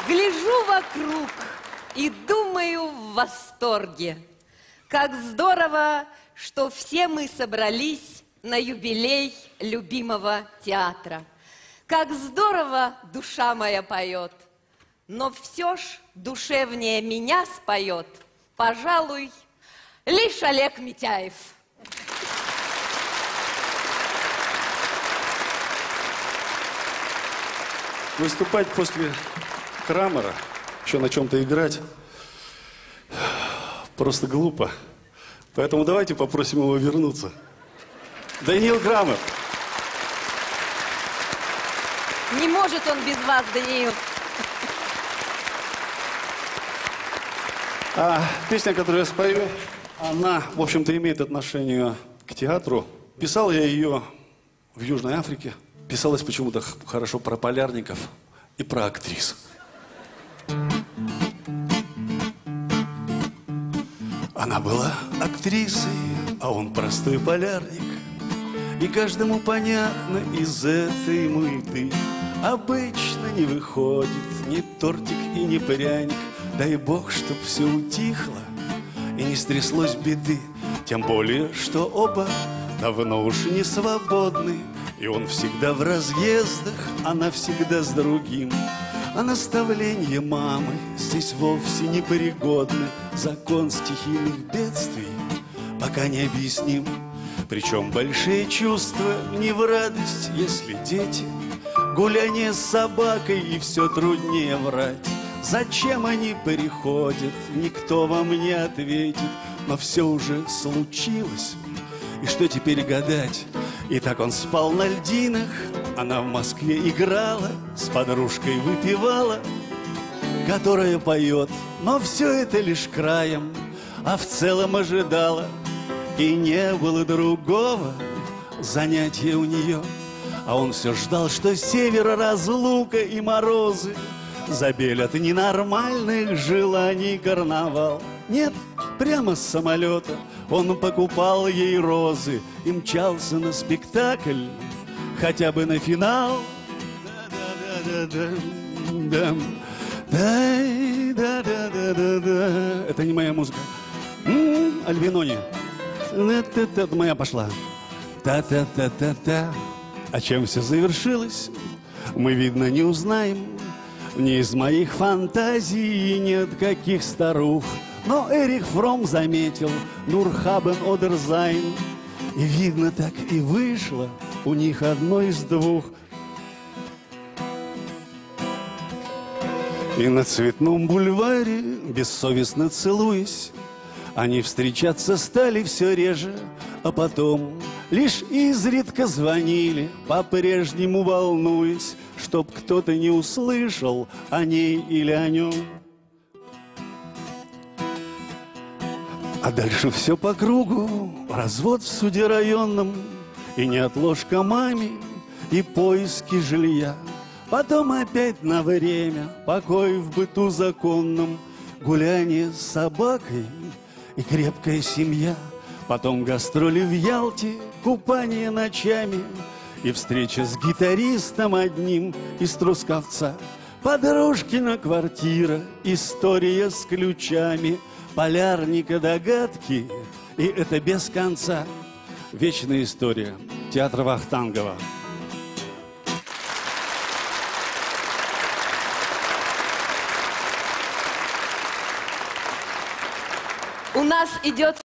Гляжу вокруг и думаю в восторге. Как здорово, что все мы собрались на юбилей любимого театра. Как здорово душа моя поет. Но все ж душевнее меня споет, пожалуй, лишь Олег Митяев. Выступать после Крамера, еще на чем-то играть, просто глупо. Поэтому давайте попросим его вернуться. Даниил Крамер. Не может он без вас, Даниил. А песня, которую я спою, она, в общем-то, имеет отношение к театру. Писал я ее в Южной Африке. Писалось почему-то хорошо про полярников и про актрис. Она была актрисой, а он простой полярник. И каждому понятно из этой мыты обычно не выходит ни тортик и ни пряник. Дай бог, чтоб все утихло и не стряслось беды. Тем более, что оба давно уж не свободны. И он всегда в разъездах, она всегда с другим. А наставления мамы здесь вовсе не пригодны. Закон стихийных бедствий пока не объясним. Причем большие чувства не в радость, если дети. Гуляние с собакой и все труднее врать. Зачем они приходят, никто вам не ответит. Но все уже случилось, и что теперь гадать? И так он спал на льдинах, она в Москве играла, с подружкой выпивала, которая поет. Но все это лишь краем, а в целом ожидала. И не было другого занятия у нее. А он все ждал, что север, разлука и морозы забелят ненормальных желаний карнавал. Нет, прямо с самолета он покупал ей розы и мчался на спектакль, хотя бы на финал. Это не моя музыка. Альбинони. Это моя пошла. Та-та-та-та-та. А чем все завершилось, мы, видно, не узнаем. Ни из моих фантазий, ни от каких старух. Но Эрих Фром заметил Нурхабен Одерзайн. И, видно, так и вышло у них одно из двух. И на Цветном бульваре, бессовестно целуясь, они встречаться стали все реже, а потом лишь изредка звонили, по-прежнему волнуясь, чтоб кто-то не услышал о ней или о нем. А дальше все по кругу, развод в суде районном, и неотложка маме, и поиски жилья. Потом опять на время, покой в быту законном, гуляние с собакой и крепкая семья. Потом гастроли в Ялте, купание ночами и встреча с гитаристом одним из Трусковца. Подружкина квартира, история с ключами, полярника догадки, и это без конца. Вечная история театра Вахтангова. У нас идет